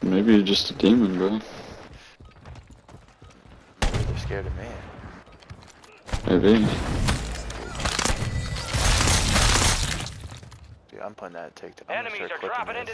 Maybe you're just a demon, bro. Maybe they're scared of me. Maybe. Dude, I'm putting that TikTok. Enemies are dropping into